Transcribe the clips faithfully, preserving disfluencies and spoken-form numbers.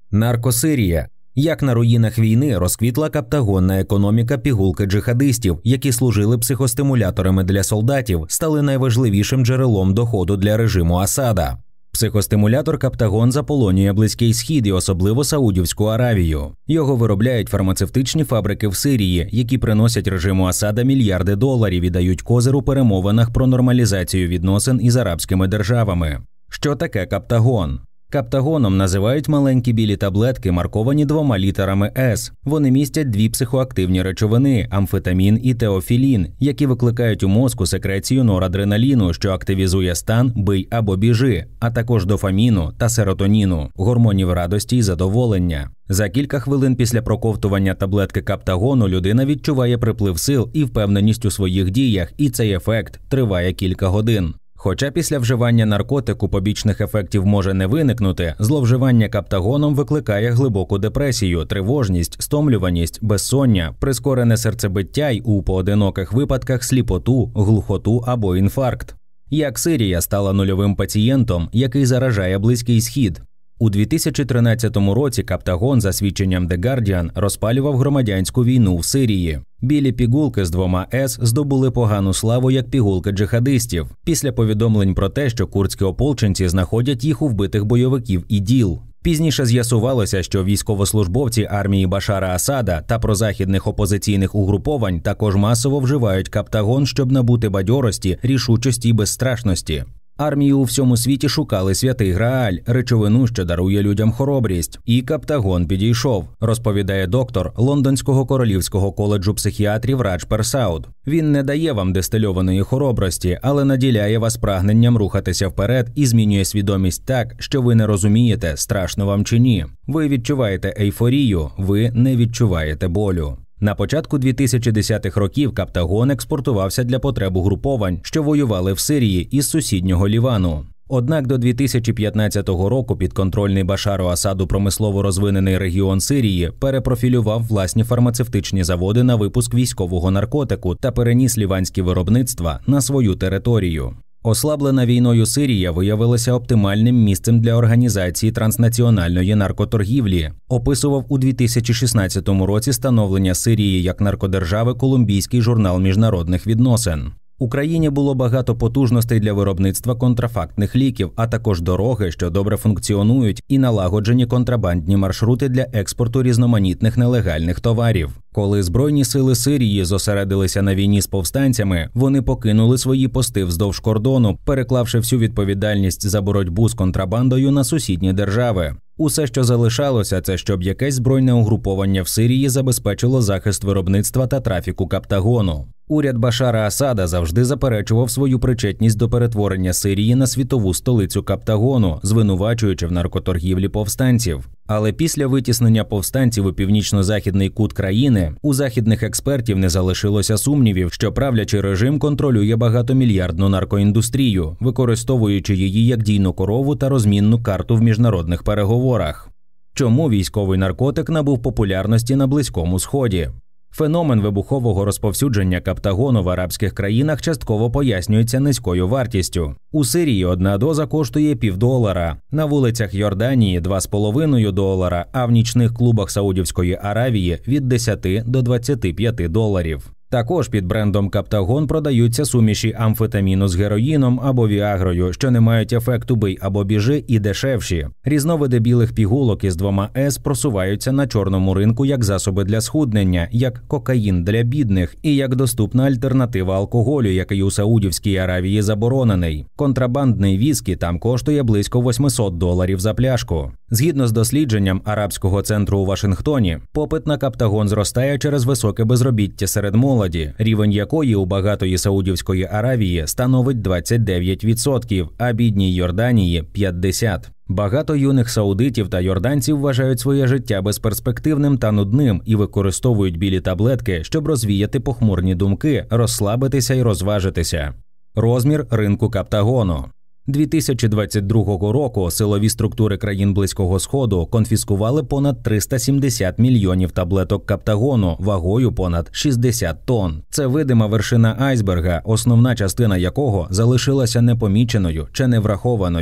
Наркосирія. Як на руїнах війни розквітла каптагонна економіка пігулки джихадистів, які служили психостимуляторами для солдатів, стали найважливішим джерелом доходу для режиму Асада. Психостимулятор каптагон заполонює Близький Схід і особливо Саудівську Аравію. Його виробляють фармацевтичні фабрики в Сирії, які приносять режиму Асада мільярди доларів і дають козир у перемовинах про нормалізацію відносин із арабськими державами. Що таке каптагон? Каптагоном називають маленькі білі таблетки, марковані двома літерами «С». Вони містять дві психоактивні речовини – амфетамін і теофілін, які викликають у мозку секрецію норадреналіну, що активізує стан «бий або біжи», а також дофаміну та серотоніну – гормонів радості і задоволення. За кілька хвилин після проковтування таблетки каптагону людина відчуває приплив сил і впевненість у своїх діях, і цей ефект триває кілька годин. Хоча після вживання наркотику побічних ефектів може не виникнути, зловживання каптагоном викликає глибоку депресію, тривожність, стомлюваність, безсоння, прискорене серцебиття й у поодиноких випадках сліпоту, глухоту або інфаркт. Як Сирія стала нульовим пацієнтом, який заражає Близький Схід? У дві тисячі тринадцятому році каптагон, за свідченням The Guardian, розпалював громадянську війну в Сирії. Білі пігулки з двома «С» здобули погану славу як пігулки джихадистів, після повідомлень про те, що курдські ополченці знаходять їх у вбитих бойовиків ІДІЛ. Пізніше з'ясувалося, що військовослужбовці армії Башара Асада та прозахідних опозиційних угруповань також масово вживають каптагон, щоб набути бадьорості, рішучості й безстрашності. Армії у всьому світі шукали святий Грааль, речовину, що дарує людям хоробрість. І каптагон підійшов, розповідає доктор Лондонського королівського коледжу психіатрів Радж Персауд. Він не дає вам дистильованої хоробрості, але наділяє вас прагненням рухатися вперед і змінює свідомість так, що ви не розумієте, страшно вам чи ні. Ви відчуваєте ейфорію, ви не відчуваєте болю. На початку дві тисячі десятих років каптагон експортувався для потреб угруповань, що воювали в Сирії із сусіднього Лівану. Однак до дві тисячі п'ятнадцятого року підконтрольний Башару Асаду промислово розвинений регіон Сирії перепрофілював власні фармацевтичні заводи на випуск військового наркотику та переніс ліванські виробництва на свою територію. Ослаблена війною Сирія виявилася оптимальним місцем для організації транснаціональної наркоторгівлі. Описував у дві тисячі шістнадцятому році становлення Сирії як наркодержави колумбійський журнал міжнародних відносин. У країні було багато потужностей для виробництва контрафактних ліків, а також дороги, що добре функціонують, і налагоджені контрабандні маршрути для експорту різноманітних нелегальних товарів. Коли Збройні сили Сирії зосередилися на війні з повстанцями, вони покинули свої пости вздовж кордону, переклавши всю відповідальність за боротьбу з контрабандою на сусідні держави. Усе, що залишалося, це щоб якесь збройне угруповання в Сирії забезпечило захист виробництва та трафіку каптагону. Уряд Башара Асада завжди заперечував свою причетність до перетворення Сирії на світову столицю каптагону, звинувачуючи в наркоторгівлі повстанців. Але після витіснення повстанців у північно-західний кут країни, у західних експертів не залишилося сумнівів, що правлячий режим контролює багатомільярдну наркоіндустрію, використовуючи її як дійну корову та розмінну карту в міжнародних переговорах. Чому військовий наркотик набув популярності на Близькому Сході? Феномен вибухового розповсюдження каптагону в арабських країнах частково пояснюється низькою вартістю. У Сирії одна доза коштує півдолара, на вулицях Йорданії – два з половиною долара, а в нічних клубах Саудівської Аравії – від десяти до двадцяти п'яти доларів. Також під брендом каптагон продаються суміші амфетаміну з героїном або віагрою, що не мають ефекту «бий або біжи» і дешевші. Різновиди білих пігулок із двома «С» просуваються на чорному ринку як засоби для схуднення, як кокаїн для бідних і як доступна альтернатива алкоголю, який у Саудівській Аравії заборонений. Контрабандний віскі там коштує близько восьмисот доларів за пляшку. Згідно з дослідженням Арабського центру у Вашингтоні, попит на каптагон зростає через високе безробіття серед молоді, рівень якої у багатої Саудівської Аравії становить двадцять дев'ять відсотків, а бідній Йорданії – п'ятдесят відсотків. Багато юних саудитів та йорданців вважають своє життя безперспективним та нудним і використовують білі таблетки, щоб розвіяти похмурні думки, розслабитися і розважитися. Розмір ринку каптагону. дві тисячі двадцять другого року силові структури країн Близького Сходу конфіскували понад триста сімдесят мільйонів таблеток каптагону вагою понад шістдесят тонн. Це видима вершина айсберга, основна частина якого залишилася непоміченою чи неврахованою.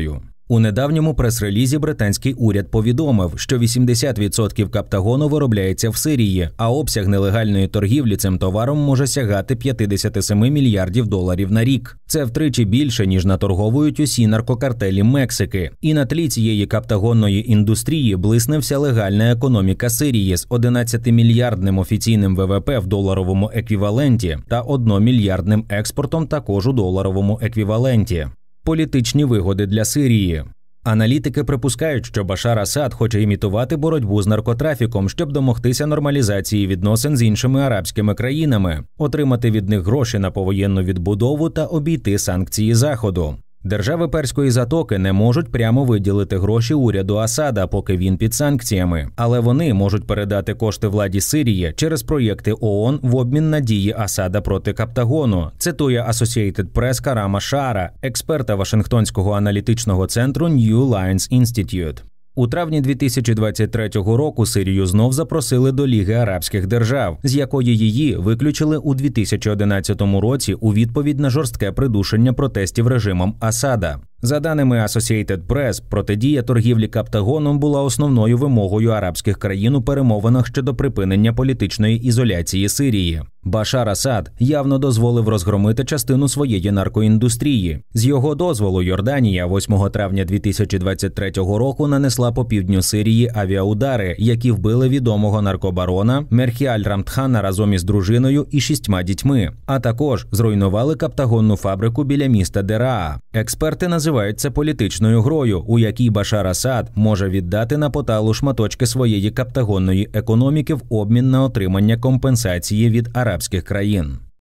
У недавньому прес-релізі британський уряд повідомив, що вісімдесят відсотків каптагону виробляється в Сирії, а обсяг нелегальної торгівлі цим товаром може сягати п'ятдесят сім мільярдів доларів на рік. Це втричі більше, ніж наторговують усі наркокартелі Мексики. І на тлі цієї каптагонної індустрії блисне вся легальна економіка Сирії з одинадцятимільярдним офіційним ВВП в доларовому еквіваленті та одномільярдним експортом також у доларовому еквіваленті. Політичні вигоди для Сирії. Аналітики припускають, що Башар Асад хоче імітувати боротьбу з наркотрафіком, щоб домогтися нормалізації відносин з іншими арабськими країнами, отримати від них гроші на повоєнну відбудову та обійти санкції Заходу. Держави Перської затоки не можуть прямо виділити гроші уряду Асада, поки він під санкціями, але вони можуть передати кошти владі Сирії через проєкти ООН в обмін на дії Асада проти Каптагону, цитує Associated Press Карама Шаара, експерта Вашингтонського аналітичного центру New Lines Institute. У травні дві тисячі двадцять третього року Сирію знов запросили до Ліги арабських держав, з якої її виключили у дві тисячі одинадцятому році у відповідь на жорстке придушення протестів режимом Асада. За даними Associated Press, протидія торгівлі Каптагоном була основною вимогою арабських країн у перемовинах щодо припинення політичної ізоляції Сирії. Башар Асад явно дозволив розгромити частину своєї наркоіндустрії. З його дозволу Йорданія восьмого травня дві тисячі двадцять третього року нанесла по півдню Сирії авіаудари, які вбили відомого наркобарона Мерхіаль Рамтхана разом із дружиною і шістьма дітьми, а також зруйнували каптагонну фабрику біля міста Дераа. Експерти називають це політичною грою, у якій Башар Асад може віддати на поталу шматочки своєї каптагонної економіки в обмін на отримання компенсації від арабських країн.